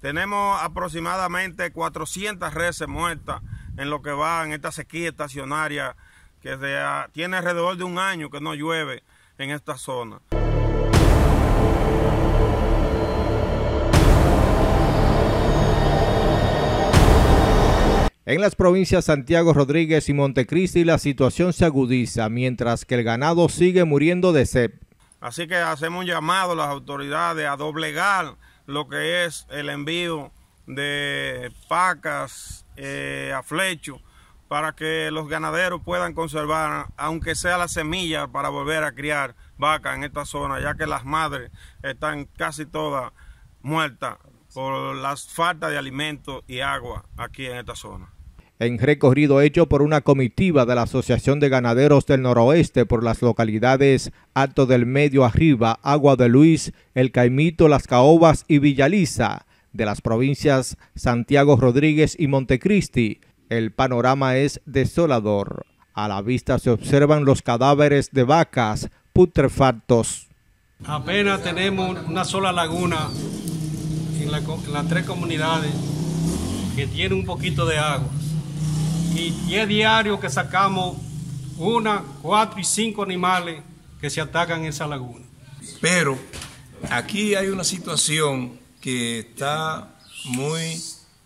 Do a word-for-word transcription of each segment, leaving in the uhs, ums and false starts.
Tenemos aproximadamente cuatrocientas reses muertas en lo que va en esta sequía estacionaria que se, tiene alrededor de un año que no llueve en esta zona. En las provincias Santiago Rodríguez y Montecristi la situación se agudiza, mientras que el ganado sigue muriendo de sed. Así que hacemos un llamado a las autoridades a doblegar lo que es el envío de pacas eh, a flecho para que los ganaderos puedan conservar, aunque sea la semilla, para volver a criar vacas en esta zona, ya que las madres están casi todas muertas por la falta de alimentos y agua aquí en esta zona. En recorrido hecho por una comitiva de la Asociación de Ganaderos del Noroeste por las localidades Alto del Medio Arriba, Agua de Luis, El Caimito, Las Caobas y Villaliza, de las provincias Santiago Rodríguez y Montecristi, el panorama es desolador. A la vista se observan los cadáveres de vacas putrefactos. Apenas tenemos una sola laguna en, la, en las tres comunidades que tiene un poquito de agua. Y es diario que sacamos una, cuatro y cinco animales que se atacan en esa laguna. Pero aquí hay una situación que está muy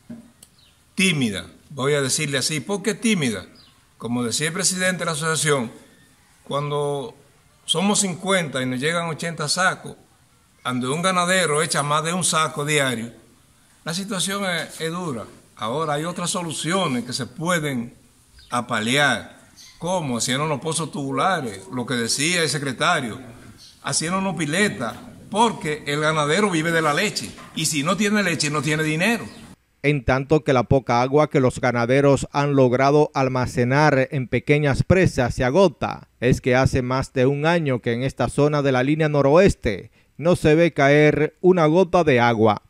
tímida, voy a decirle así. ¿Por qué tímida? Como decía el presidente de la asociación, cuando somos cincuenta y nos llegan ochenta sacos, cuando un ganadero echa más de un saco diario, la situación es, es dura. Ahora hay otras soluciones que se pueden apalear, como haciendo unos pozos tubulares, lo que decía el secretario, haciendo unos piletas, porque el ganadero vive de la leche, y si no tiene leche no tiene dinero. En tanto que la poca agua que los ganaderos han logrado almacenar en pequeñas presas se agota, es que hace más de un año que en esta zona de la línea noroeste no se ve caer una gota de agua.